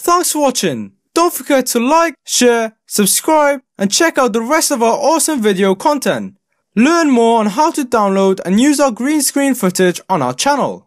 Thanks for watching. Don't forget to like, share, subscribe and check out the rest of our awesome video content. Learn more on how to download and use our green screen footage on our channel.